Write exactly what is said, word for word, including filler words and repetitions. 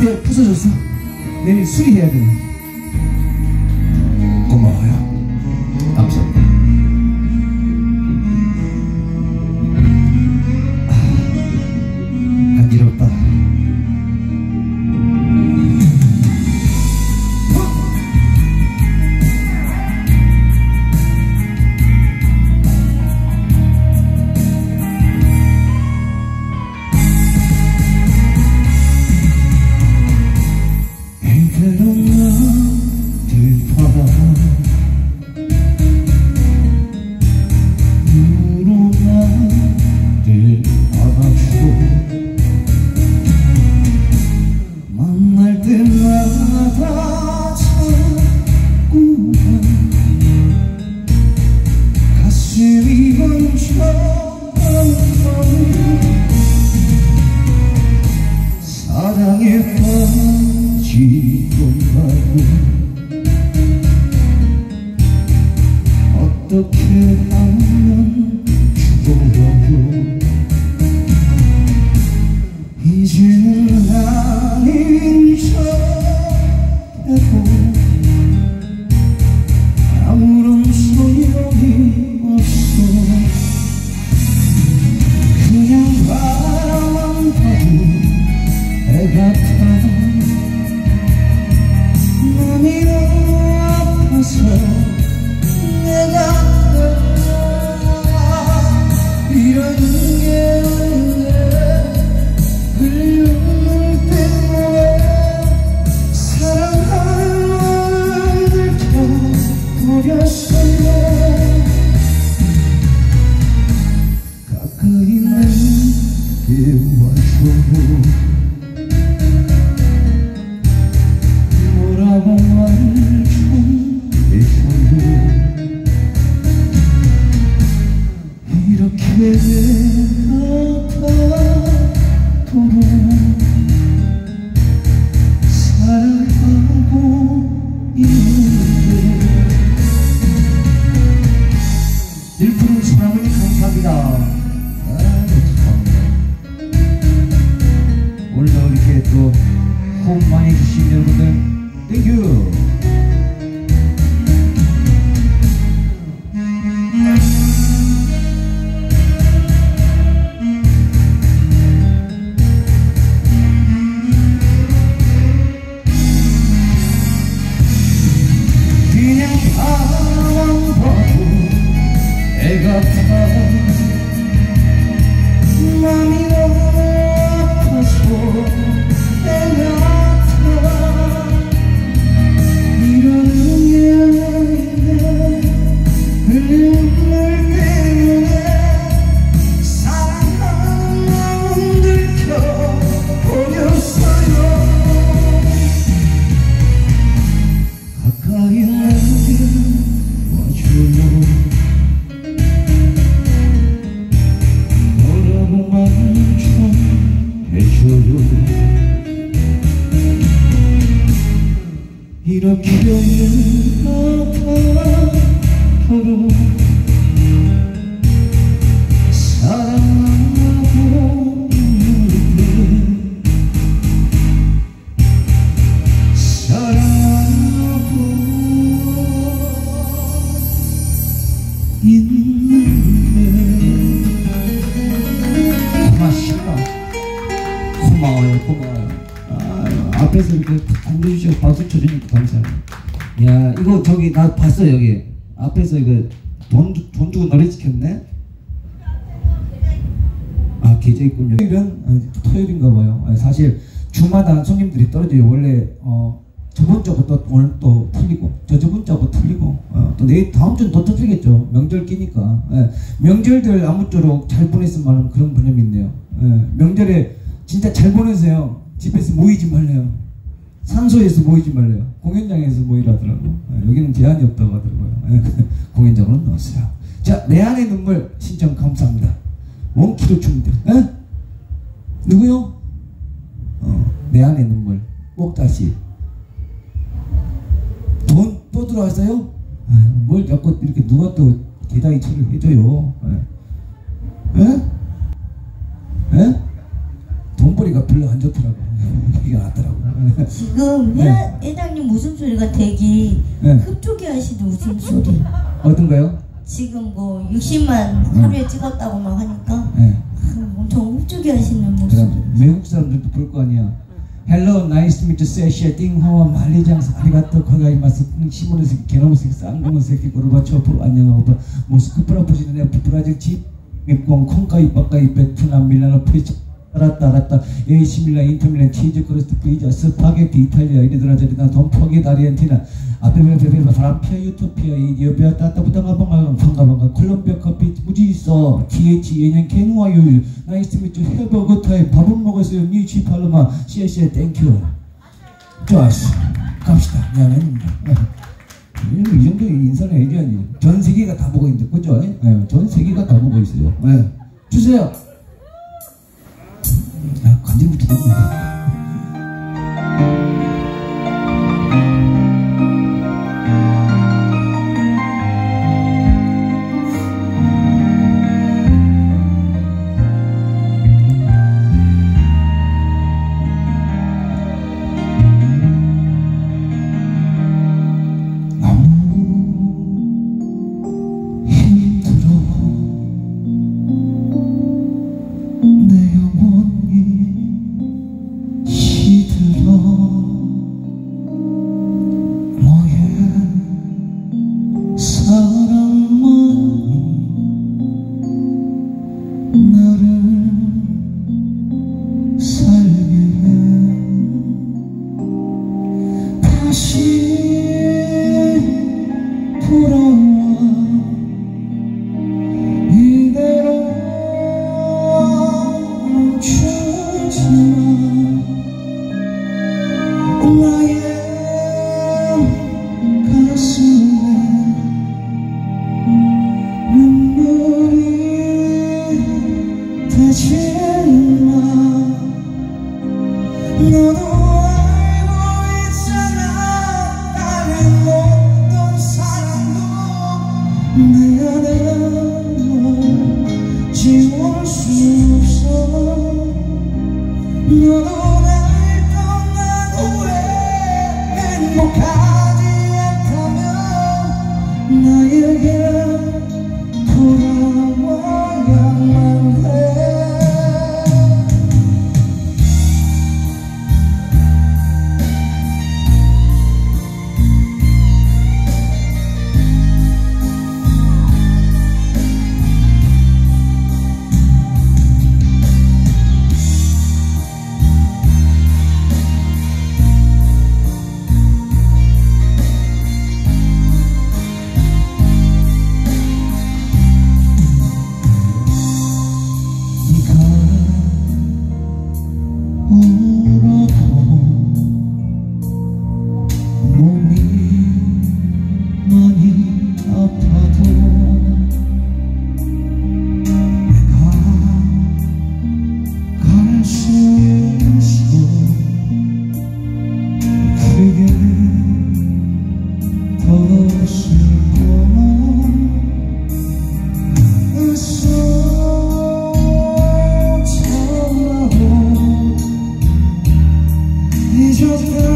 어떻게 부서졌어? 내일 수리해야 되네. 고마워요. 감사합니다. 아, 간지럽다. 사랑에 빠지던 나도 어떻게 하면 죽어요. 이제는 아닌 척해도 아무런 소용이 없어. 그냥 바라만 봐도 애같아. 마음이 너무 아파서 내가 이러는 게 흘려물 때문에 사랑하는 마음을 버렸어요. 가까이 내게 와줘. 뭐라고 말 좀 해줘요. 이렇게 같아도록 사랑하고 있는데. 일부러 사랑을 감사합니다. 아, 오늘도 이렇게 또 호흡 많이 해주신 여러분들 땡큐. 그냥 바라만 봐도 애같아. 맘이 너무 아파서 애같아. 이러는 게 아닌데 흘림을 때문에 사랑하는 마음 들켜버렸어요. 가까이 내게 와줘요. 뭐라고 말 좀 해줘요. 이렇게 같아도록 사랑하고 있는데. 사랑하고 있는데. 고맙습니다. 고마워요. 고마워요. 아유, 앞에서 이렇게 앉아주시고 박수 쳐주니까 감사해요. 야, 이거 저기 나 봤어. 여기 앞에서 이거 돈, 돈 주고 노래 시켰네. 아, 계좌 있군요. 토요일은 토요일인가 봐요. 사실 주마다 손님들이 떨어져요. 원래 어 저번 주부터 오늘 또 풀리고 저 저번 주부터 풀리고 어, 또 내일 다음 주는 더 풀리겠죠. 명절 끼니까. 예, 명절들 아무쪼록 잘 보냈으면 하는 그런 분념이 있네요. 예, 명절에 진짜 잘 보내세요. 집에서 모이지 말래요. 산소에서 모이지 말래요. 공연장에서 모이라 하더라고. 예, 여기는 제한이 없다고 하더라고요. 예, 공연장으로 넣었어요. 자, 내 안의 눈물 신청 감사합니다. 원키로 춤들. 에? 누구요? 어, 내 안의 눈물. 꼭 다시. 돈 또 들어왔어요? 아유, 뭘 자꾸 이렇게 누가 또 개다이 처리를 해줘요. 에? 에? 에? 돈벌이가 별로 안 좋더라고. 이게 낫더라고. 지금 회, 네. 회장님 웃음소리가 되게 네. 흡족해 하시는 웃음소리. 어떤가요? 지금 뭐 육십만 하루에 찍었다고 막 하니까 네. 아, 엄청 흡족해 하시는 모습. 그럼 외국 사람들도 볼 거 아니야. Hello, nice to meet you. 세시아 띵하와 말리장사 아리가또 거가이마스 시모노스키 게노무스키 쌍공무스키 고르바초프 안녕하고 모스크 프라포시네 브라질 집 맵광 콩가이 빠까이 베트남 밀라노 프리치 알았다 알았다 에이씨 밀란 인터밀란 치즈 크로스트 피자 스파게티 이탈리아 이리드라자리나 돈포기 아르헨티나 아베베베베 프랑피아 유토피아 이디오피아 따따부당가방가 방가방가 콜롬비아 커피 무지 있어 티에이치 예년 케누아 요일 나이스 미츠 해버 그타이 밥은 먹었어요 니치 팔로마 씨에씨에 땡큐 좋았어 갑시다 미안해 이 정도 인사는 해줘야지. 전 세계가 다 보고 있는데 그죠? 네, 전 세계가 다 보고 있어요. 네. 주세요. 아, 간지부터 보고. 잊어도